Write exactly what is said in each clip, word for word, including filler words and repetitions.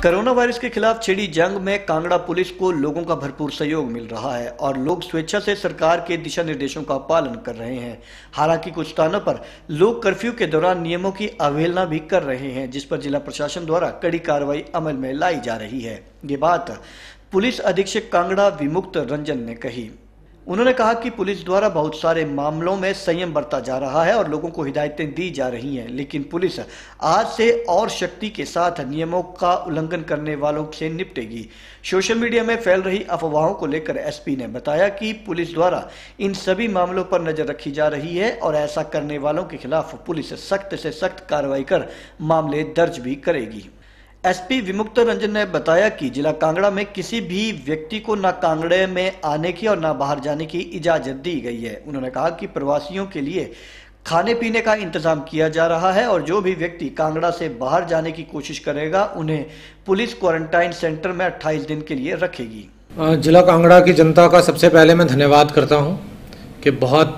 Corona virus के खिलाफ छिड़ी जंग में कांगड़ा पुलिस को लोगों का भरपूर सहयोग मिल रहा है और लोग स्वेच्छा से सरकार के दिशा निर्देशों का पालन कर रहे हैं। हालांकि कुछ स्थानों पर लोग कर्फ्यू के दौरान नियमों की अवहेलना भी कर रहे हैं, जिस पर जिला प्रशासन द्वारा कड़ी कार्रवाई अमल में लाई जा रही है। ये बात पुलिस अधीक्षक कांगड़ा विमुक्त रंजन ने कही। उन्होंने कहा कि पुलिस द्वारा बहुत सारे मामलों में संयम बरता जा रहा है और लोगों को हिदायतें दी जा रही हैं, लेकिन पुलिस आज से और शक्ति के साथ नियमों का उल्लंघन करने वालों से निपटेगी। सोशल मीडिया में फैल रही अफवाहों को लेकर एसपी ने बताया कि पुलिस द्वारा इन सभी मामलों पर नजर रखी जा रही है और ऐसा करने वालों के खिलाफ पुलिस सख्त से सख्त कार्रवाई कर मामले दर्ज भी करेगी। एसपी विमुक्त रंजन ने बताया कि जिला कांगड़ा में किसी भी व्यक्ति को न कांगड़े में आने की और न बाहर जाने की इजाजत दी गई है। उन्होंने कहा कि प्रवासियों के लिए खाने पीने का इंतजाम किया जा रहा है और जो भी व्यक्ति कांगड़ा से बाहर जाने की कोशिश करेगा उन्हें पुलिस क्वारंटाइन सेंटर में अट्ठाईस दिन के लिए रखेगी। जिला कांगड़ा की जनता का सबसे पहले मैं धन्यवाद करता हूँ कि बहुत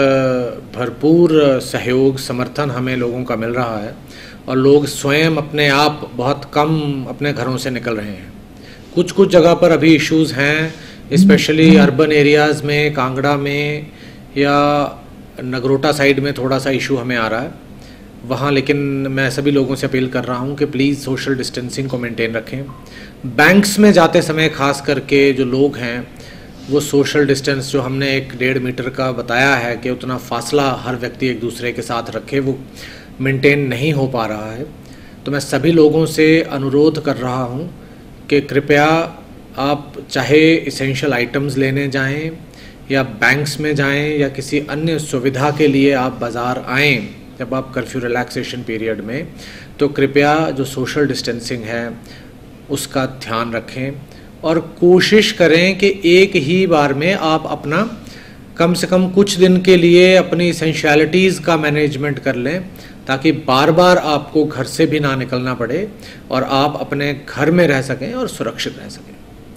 भरपूर सहयोग समर्थन हमें लोगों का मिल रहा है और लोग स्वयं अपने आप बहुत कम अपने घरों से निकल रहे हैं। कुछ कुछ जगह पर अभी इश्यूज़ हैं, स्पेशली अर्बन एरियाज़ में, कांगड़ा में या नगरोटा साइड में थोड़ा सा इशू हमें आ रहा है वहाँ, लेकिन मैं सभी लोगों से अपील कर रहा हूँ कि प्लीज़ सोशल डिस्टेंसिंग को मेंटेन रखें। बैंक्स में जाते समय खास करके जो लोग हैं वो सोशल डिस्टेंस जो हमने एक डेढ़ मीटर का बताया है कि उतना फासला हर व्यक्ति एक दूसरे के साथ रखे, वो मेंटेन नहीं हो पा रहा है। तो मैं सभी लोगों से अनुरोध कर रहा हूं कि कृपया आप चाहे इसेंशियल आइटम्स लेने जाएं या बैंक्स में जाएं या किसी अन्य सुविधा के लिए आप बाज़ार आएं जब आप कर्फ्यू रिलैक्सेशन पीरियड में, तो कृपया जो सोशल डिस्टेंसिंग है उसका ध्यान रखें और कोशिश करें कि एक ही बार में आप अपना कम से कम कुछ दिन के लिए अपनी इसेंशियलिटीज़ का मैनेजमेंट कर लें ताकि बार बार आपको घर से भी ना निकलना पड़े और आप अपने घर में रह सकें और सुरक्षित रह सकें।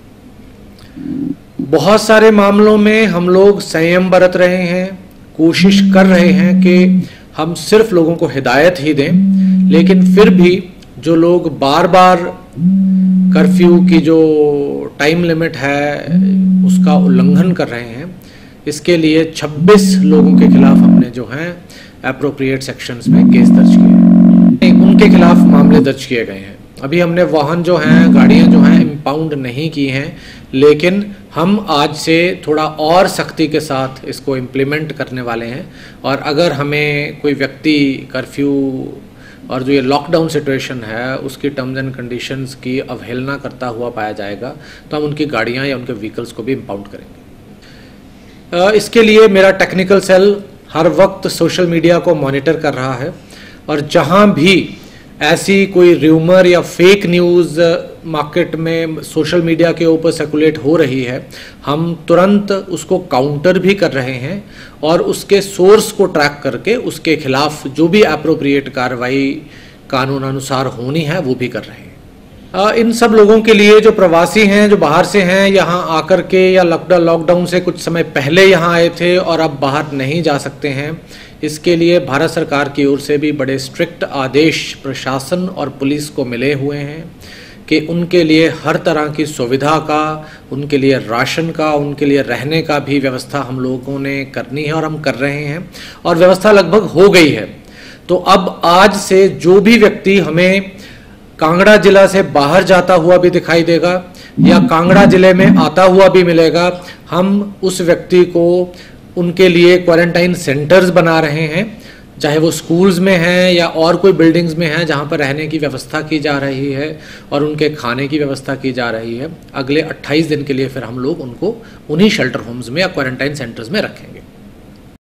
बहुत सारे मामलों में हम लोग संयम बरत रहे हैं, कोशिश कर रहे हैं कि हम सिर्फ लोगों को हिदायत ही दें, लेकिन फिर भी जो लोग बार बार कर्फ्यू की जो टाइम लिमिट है उसका उल्लंघन कर रहे हैं, इसके लिए छब्बीस लोगों के खिलाफ हमने जो हैं एप्रोप्रिएट सेक्शंस में केस दर्ज किए, उनके खिलाफ मामले दर्ज किए गए हैं। अभी हमने वाहन जो हैं, गाड़ियां जो हैं इम्पाउंड नहीं की हैं, लेकिन हम आज से थोड़ा और सख्ती के साथ इसको इम्प्लीमेंट करने वाले हैं और अगर हमें कोई व्यक्ति कर्फ्यू और जो ये लॉकडाउन सिचुएशन है उसकी टर्म्स एंड कंडीशंस की अवहेलना करता हुआ पाया जाएगा तो हम उनकी गाड़ियां या उनके व्हीकल्स को भी इम्पाउंड करेंगे। इसके लिए मेरा टेक्निकल सेल हर वक्त सोशल मीडिया को मॉनिटर कर रहा है और जहां भी ऐसी कोई र्यूमर या फेक न्यूज़ मार्केट में सोशल मीडिया के ऊपर सर्कुलेट हो रही है, हम तुरंत उसको काउंटर भी कर रहे हैं और उसके सोर्स को ट्रैक करके उसके खिलाफ जो भी एप्रोप्रिएट कार्रवाई कानूनानुसार होनी है वो भी कर रहे हैं। इन सब लोगों के लिए जो प्रवासी हैं, जो बाहर से हैं, यहाँ आकर के या लॉकडाउन लॉकडाउन से कुछ समय पहले यहाँ आए थे और अब बाहर नहीं जा सकते हैं, इसके लिए भारत सरकार की ओर से भी बड़े स्ट्रिक्ट आदेश प्रशासन और पुलिस को मिले हुए हैं कि उनके लिए हर तरह की सुविधा का, उनके लिए राशन का, उनके लिए रहने का भी व्यवस्था हम लोगों ने करनी है और हम कर रहे हैं और व्यवस्था लगभग हो गई है। तो अब आज से जो भी व्यक्ति हमें कांगड़ा जिला से बाहर जाता हुआ भी दिखाई देगा या कांगड़ा जिले में आता हुआ भी मिलेगा, हम उस व्यक्ति को उनके लिए क्वारंटाइन सेंटर्स बना रहे हैं, चाहे वो स्कूल्स में हैं या और कोई बिल्डिंग्स में हैं जहां पर रहने की व्यवस्था की जा रही है और उनके खाने की व्यवस्था की जा रही है। अगले अट्ठाईस दिन के लिए फिर हम लोग उनको उन्हीं शेल्टर होम्स में या क्वारंटाइन सेंटर्स में रखेंगे।